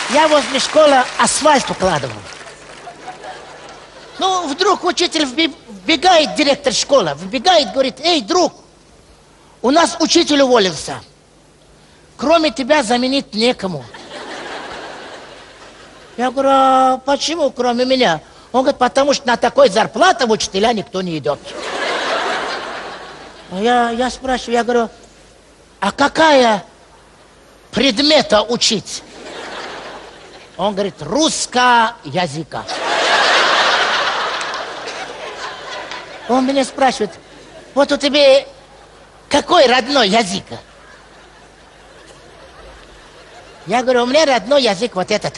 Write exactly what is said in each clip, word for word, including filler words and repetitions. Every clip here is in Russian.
Я возле школы асфальт укладывал. Ну, вдруг учитель вбегает, директор школы, вбегает, говорит: эй, друг, у нас учитель уволился. Кроме тебя заменить некому. Я говорю: а почему кроме меня? Он говорит: потому что на такой зарплате в учителя никто не идет. Я, я спрашиваю, я говорю: а какая предмета учить? Он говорит: русского языка. Он меня спрашивает: вот у тебя какой родной язык? Я говорю: у меня родной язык вот этот.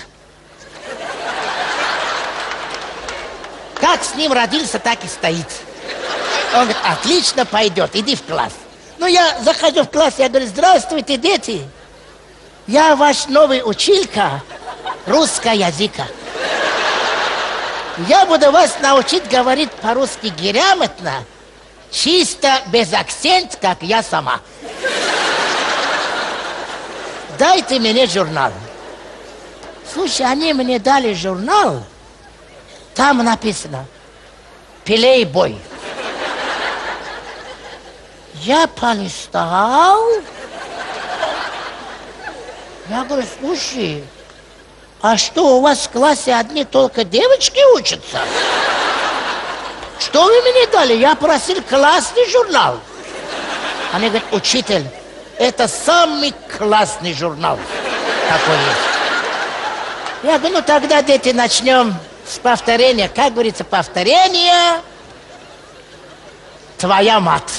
Как с ним родился, так и стоит. Он говорит: отлично, пойдет, иди в класс. Ну, я захожу в класс, я говорю: здравствуйте, дети. Я ваш новый училька русского языка. Я буду вас научить говорить по-русски грамотно, чисто, без акцента, как я сама. Дайте мне журнал. Слушай, они мне дали журнал. Там написано: плейбой. Я полистал. Я говорю: слушай, а что, у вас в классе одни только девочки учатся? Что вы мне дали? Я просил классный журнал. Они говорят: учитель, это самый классный журнал, какой есть. Я говорю: ну тогда, дети, начнем с повторения. Как говорится, повторение твоя мать.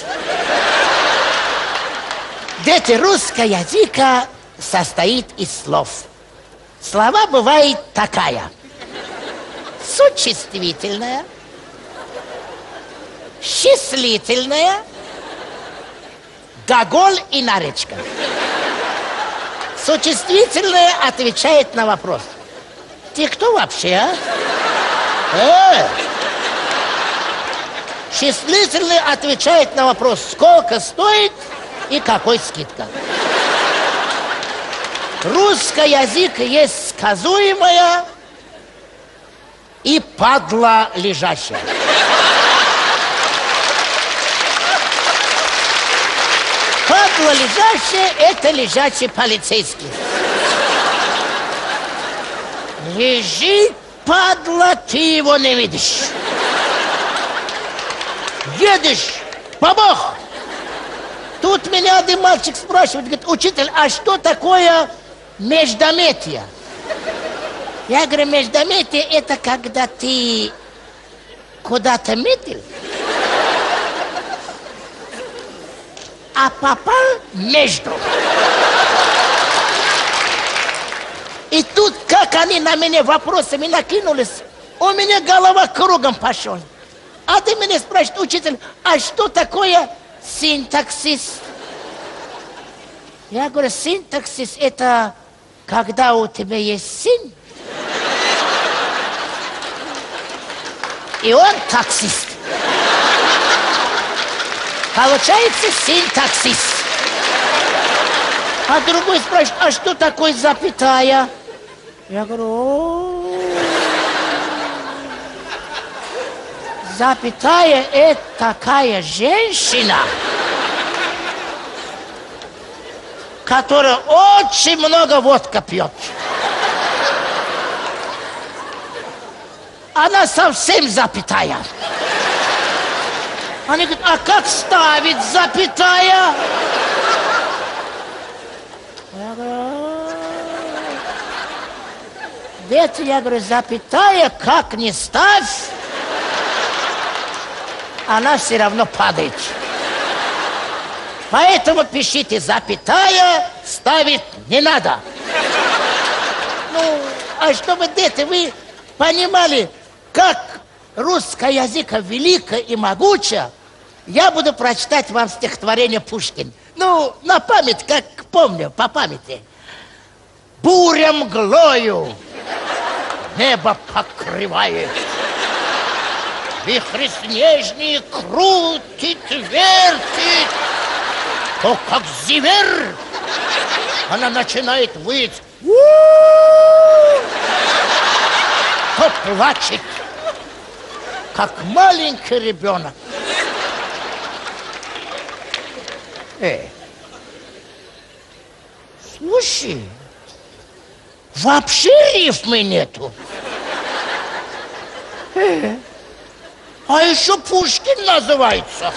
Дети, русский язык состоит из слов. Слова бывает такая: существительное, числительное, глагол и наречка. Существительное отвечает на вопрос: ты кто вообще, а? Э! Числительное отвечает на вопрос: сколько стоит и какой скидка. Русский язык есть сказуемое и падла лежащее. Падла лежащее — это лежачий полицейский. Лежит, падла, ты его не видишь. Едешь, бабах! Тут меня один мальчик спрашивает, говорит: учитель, а что такое междометие? Я говорю: междометие — это когда ты куда-то метил, а попал между. И тут, как они на меня вопросами накинулись, у меня голова кругом пошел. А ты меня спрашиваешь: учитель, а что такое синтаксис? Я говорю: синтаксис — это когда у тебя есть сын, и он таксист. Получается синтаксис. А другой спрашивает: а что такое запятая? Я говорю: о, запятая — это такая женщина, которая очень много водка пьет. Она совсем запятая. Они говорят: а как ставить запятая? Я говорю: дети, я говорю, запятая как не ставь, она все равно падает. Поэтому пишите: запятая ставить не надо. Ну, а чтобы, дети, вы понимали, как русский язык велико и могуче, я буду прочитать вам стихотворение Пушкин. Ну, на память, как помню, по памяти. Буря мглою небо покрывает, вихри снежные крутит, вертит, то как зивер она начинает выть. У-у-у! кто плачет, как маленький ребенок. Эй, слушай, вообще рифмы нету. Эй, а еще Пушкин называется.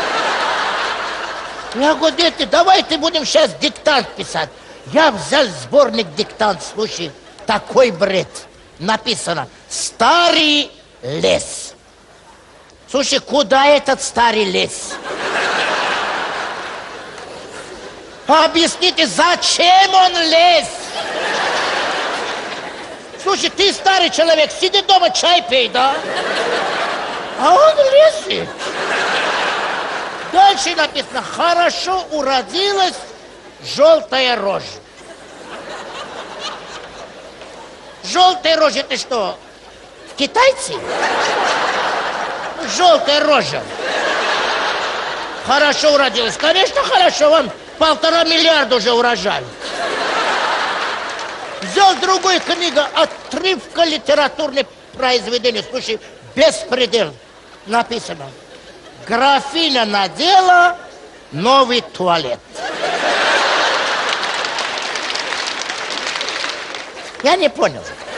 Я говорю, дети, давайте будем сейчас диктант писать. Я взял сборник диктант, слушай, такой бред. Написано «Старый лес». Слушай, куда этот старый лес? Объясните, зачем он лез? Слушай, ты старый человек, сиди дома, чай пей, да? А он лезет. Дальше написано, хорошо уродилась желтая рожа. Желтая рожа, это что, китайцы? Желтая рожа. Хорошо уродилась. Конечно, хорошо, вон полтора миллиарда уже урожай. Взял другую книгу, отрывка литературных произведений. Слушай, беспредел. Написано. Графиня надела новый туалет. Я не понял.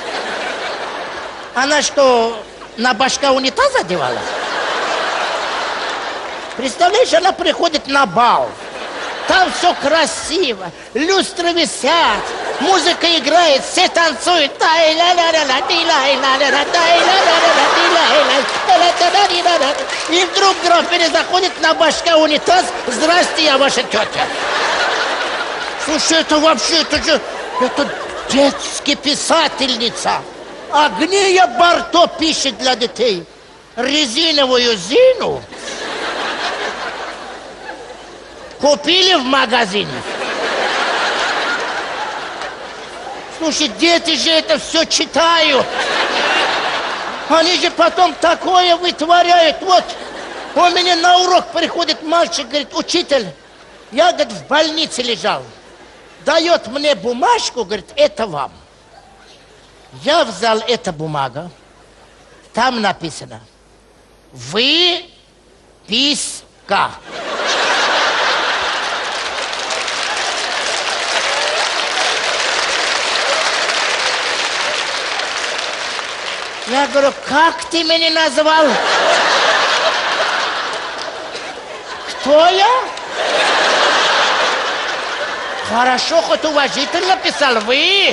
Она что, на башка унитаз одевала? Представляешь, она приходит на бал. Там все красиво, люстры висят, музыка играет, все танцуют. И вдруг графиня заходит, на башка унитаз. Здрасте, я ваша тетя. Слушай, это вообще, это же, это детская писательница. Агния Барто пишет для детей. Резиновую Зину купили в магазине. Слушай, дети же это все читают. Они же потом такое вытворяют. Вот, у меня на урок приходит мальчик, говорит, учитель, я, говорит, в больнице лежал. Дает мне бумажку, говорит, это вам. Я взял эту бумагу, там написано, выписка. Я говорю, как ты меня назвал? Кто я? Хорошо, хоть уважительно писал, вы.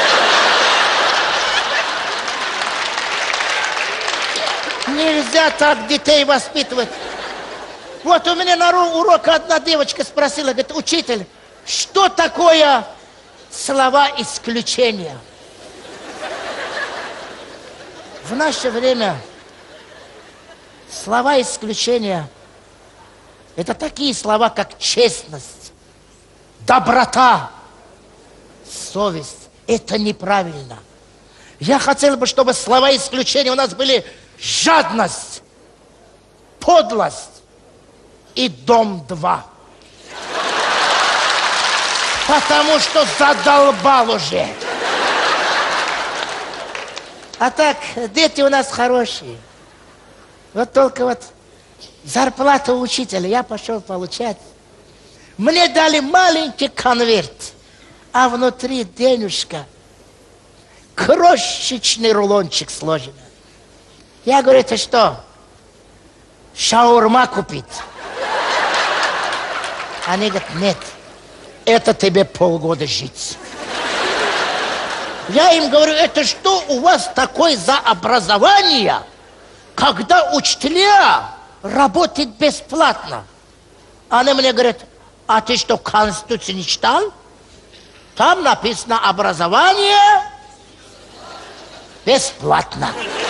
Нельзя так детей воспитывать. Вот у меня на уроке одна девочка спросила, говорит, учитель, что такое слова исключения? В наше время слова исключения – это такие слова, как честность, доброта, совесть. Это неправильно. Я хотел бы, чтобы слова исключения у нас были жадность, подлость и дом-два. Потому что задолбал уже. А так, дети у нас хорошие. Вот только вот зарплата учителя я пошел получать. Мне дали маленький конверт, а внутри денежка, крошечный рулончик сложен. Я говорю, это что, шаурма купить? Они говорят, нет, это тебе полгода жить. Я им говорю, это что у вас такое за образование, когда учителя работают бесплатно? Они мне говорят, а ты что, Конституцию не читал? Там написано образование бесплатно.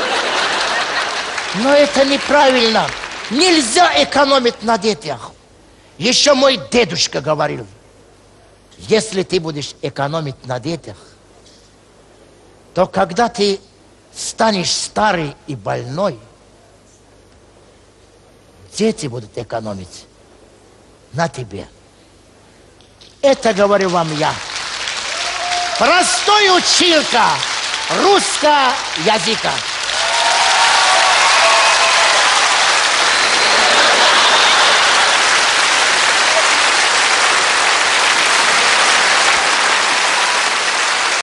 Но это неправильно. Нельзя экономить на детях. Еще мой дедушка говорил, если ты будешь экономить на детях, то когда ты станешь старый и больной, дети будут экономить на тебе. Это говорю вам я. Простой училка, русского языка.